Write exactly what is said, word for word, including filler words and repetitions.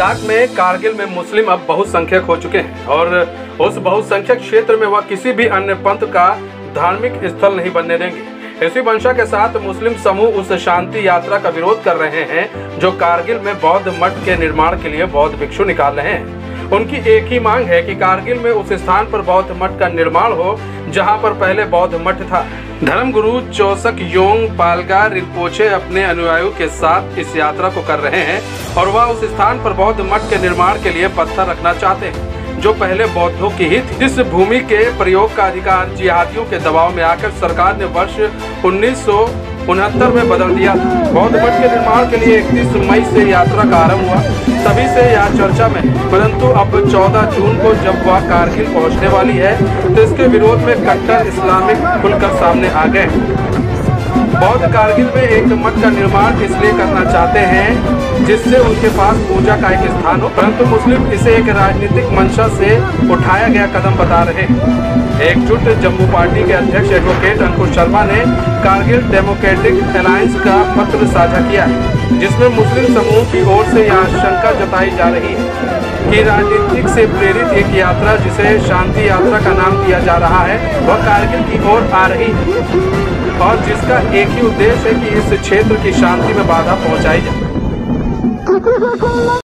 लद्दाख में कारगिल में मुस्लिम अब बहुसंख्यक हो चुके हैं और उस बहुसंख्यक क्षेत्र में वह किसी भी अन्य पंथ का धार्मिक स्थल नहीं बनने देंगे। इसी मंशा के साथ मुस्लिम समूह उस शांति यात्रा का विरोध कर रहे हैं जो कारगिल में बौद्ध मठ के निर्माण के लिए बौद्ध भिक्षु निकाल रहे हैं। उनकी एक ही मांग है कि कारगिल में उस स्थान पर बौद्ध मठ का निर्माण हो जहां पर पहले बौद्ध मठ था। धर्मगुरु चोसक योंग पालगा रिपोचे अपने अनुयायियों के साथ इस यात्रा को कर रहे हैं और वह उस स्थान पर बौद्ध मठ के निर्माण के लिए पत्थर रखना चाहते हैं जो पहले बौद्धों की ही थी। इस भूमि के प्रयोग का अधिकार जिहादियों के दबाव में आकर सरकार ने वर्ष उन्नीस सौ उनहत्तर में बदल दिया था। बौद्ध मठ के निर्माण के लिए इकतीस मई से यात्रा का आरंभ हुआ, तभी से यह चर्चा में, परंतु अब चौदह जून को जब वह कारगिल पहुंचने वाली है तो इसके विरोध में कट्टर इस्लामिक खुलकर सामने आ गए। बौद्ध कारगिल में एक मठ का निर्माण इसलिए करना चाहते हैं जिससे उनके पास पूजा का एक स्थान हो, परंतु मुस्लिम इसे एक राजनीतिक मंशा से उठाया गया कदम बता रहे हैं। एकजुट जम्मू पार्टी के अध्यक्ष एडवोकेट अंकुर शर्मा ने कारगिल डेमोक्रेटिक अलायंस का पत्र साझा किया है जिसमें मुस्लिम समूह की ओर से यह आशंका जताई जा रही है कि राजनीतिक से प्रेरित एक यात्रा जिसे शांति यात्रा का नाम दिया जा रहा है वह कारगिल की ओर आ रही है और जिसका एक ही उद्देश्य है कि इस क्षेत्र की शांति में बाधा पहुंचाई जाए।